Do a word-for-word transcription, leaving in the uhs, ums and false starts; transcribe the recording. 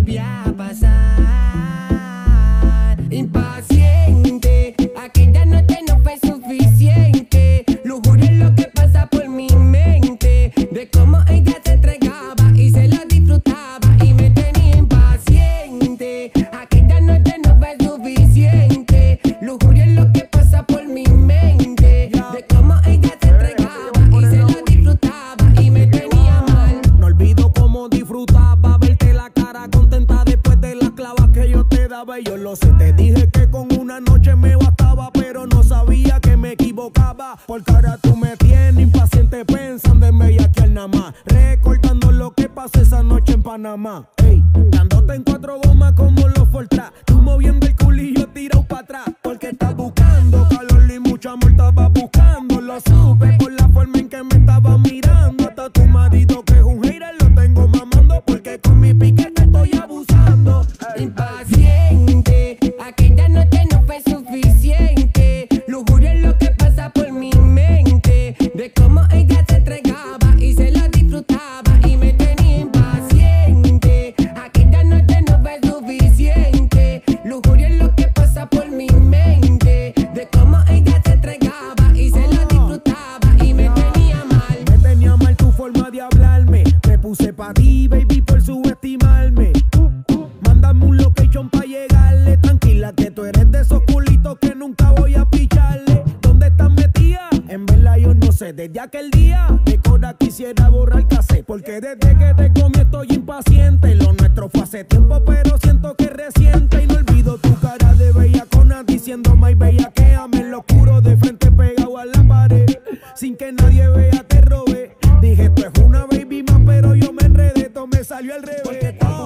volvía a pasar. Impaciente, aquella noche no fue suficiente. Lujuria es lo que pasa por mi mente, de cómo ella se entregaba y se la disfrutaba y me tenía impaciente. Aquella noche no fue suficiente. Lujuria es lo que pasa por mi mente, de cómo ella se entregaba y se la disfrutaba y me tenía mal. No olvido cómo disfrutaba verte la cara contenta después de las clavas que yo te daba. Y yo lo sé, te dije que con una noche me bastaba, pero no sabía que me equivocaba. Porque ahora tú me tienes impaciente pensando en bellaquear nada más, recordando lo que pasó esa noche en Panamá. Ey, dándote en cuatro gomas como los Fortran, tú moviendo el culillo tirado para atrás. Porque estás buscando calor y mucho amor estaba buscando. Lo supe por la forma en que me estaba mirando. Hasta tu marido que es un hater lo tengo mamando, porque con mi pique te estoy abusando. Ey. Impaciente, aquella noche no fue suficiente. Lujuria es lo que pasa por mi mente, de cómo ella se entregaba y se la disfrutaba y me tenía impaciente. Aquella noche no fue suficiente. Lujuria es lo que pasa por mi mente, de cómo ella se entregaba y se la disfrutaba y me tenía mal. Me tenía mal tu forma de hablarme. Me puse pa' ti, baby, por subestimarme. Mándame un location pa' llegarle. Tranquila que tú eres de esos culitos que nunca voy a picharle. ¿Dónde estás metida? En verdad yo no sé. Desde aquel día de Cora quisiera borrar cassette, porque desde que te comí estoy impaciente. Lo nuestro fue hace tiempo, pero siento que es reciente. Y no olvido tu cara de bellacona diciendo my bellaquéame en lo oscuro, de frente pegado a la pared, sin que nadie vea te robé. Dije esto es una baby más, pero yo me enredé, todo me salió al revés. Porque todo